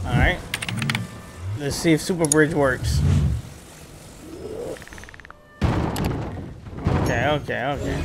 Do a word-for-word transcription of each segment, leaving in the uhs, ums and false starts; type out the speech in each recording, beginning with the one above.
Alright. Let's see if Super Bridge works. Okay, okay, okay.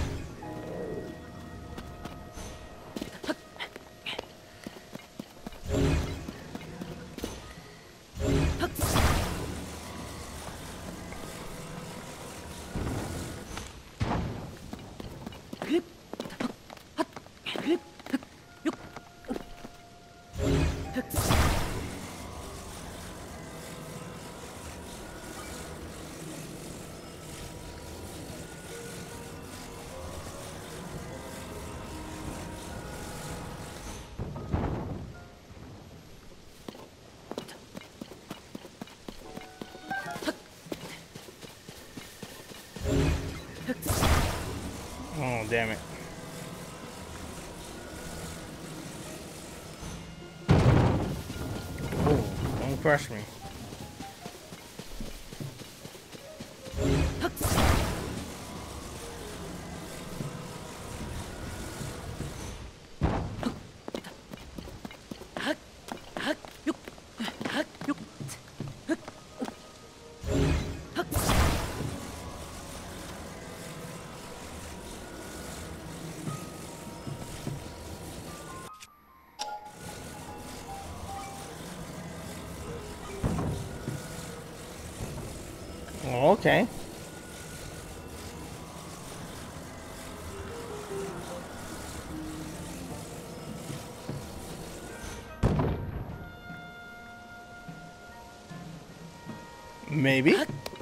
Oh, damn it. Oh, don't crush me. Oh, okay. Maybe.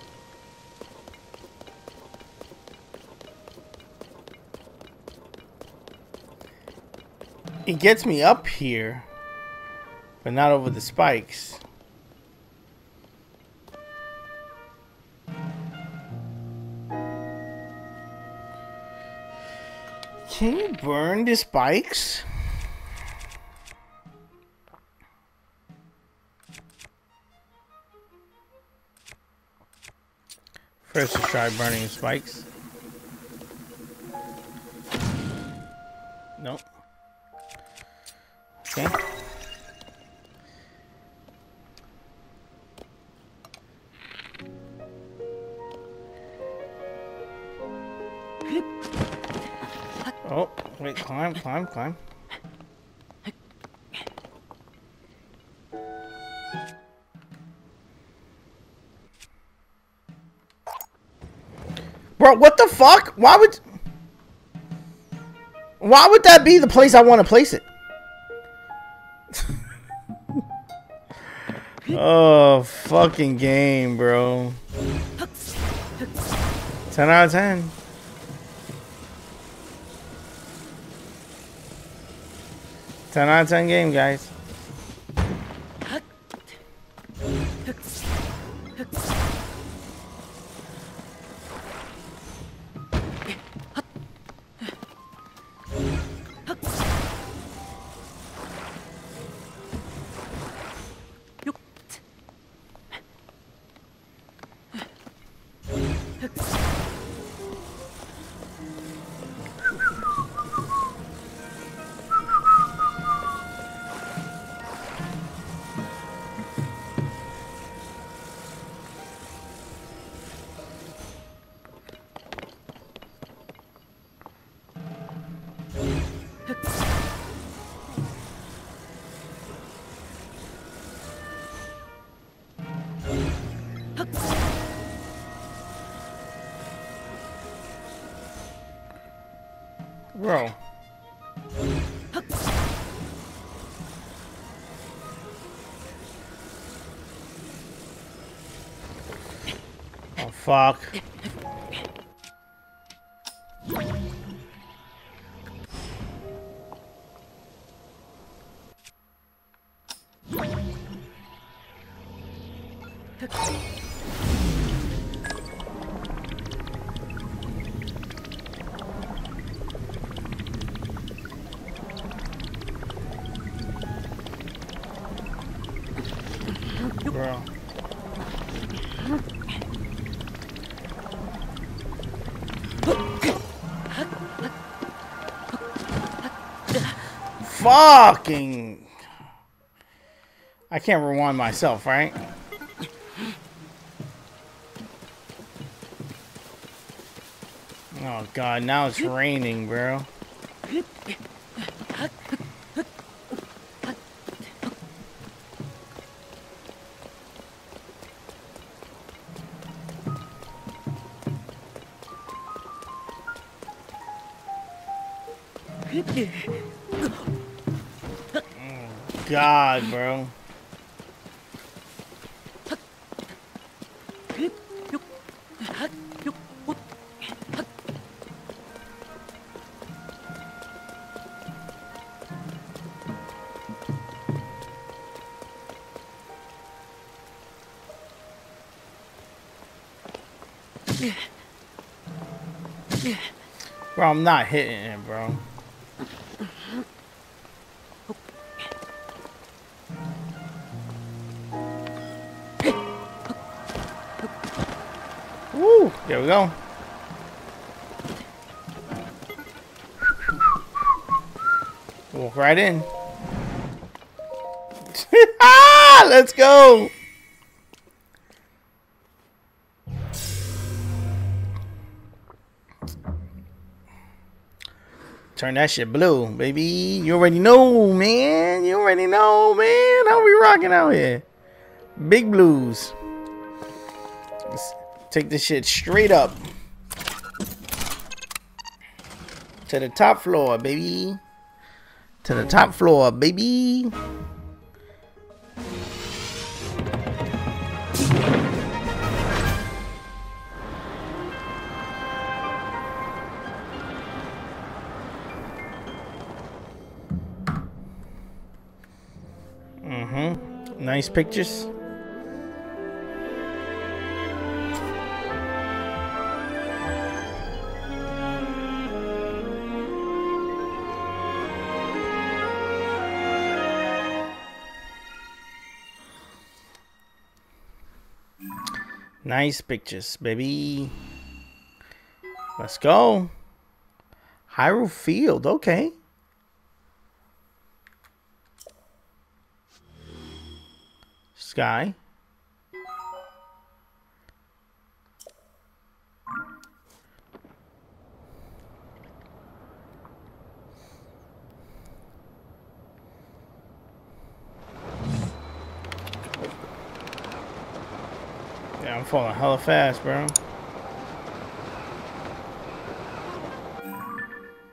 It gets me up here, but not over the spikes. Can you burn the spikes? First, let's try burning the spikes. Nope. Okay. Oh, wait, climb, climb, climb. Bro, what the fuck? Why would... Why would that be the place I want to place it? Oh, fucking game, bro. ten out of ten. ten out of ten game, guys. Bro. Oh, fuck. Bro. Fucking. I can't rewind myself, right? Oh god, now it's raining, bro. Oh god, bro. Bro, I'm not hitting it, bro. Woo! There we go. Walk right in. Ah! Let's go! Turn that shit blue, baby. You already know, man. You already know, man. How we rocking out here? Big blues. Let's take this shit straight up. To the top floor, baby. To the top floor, baby. Mm-hmm. Nice pictures. Nice pictures, baby. Let's go. Hyrule Field, okay. Sky. Yeah, I'm falling hella fast, bro.